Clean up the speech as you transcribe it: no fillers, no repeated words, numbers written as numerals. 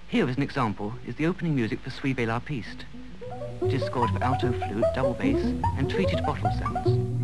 Here, as an example, is the opening music for Suivez La Piste. It is scored for alto flute, double bass, and treated bottle sounds.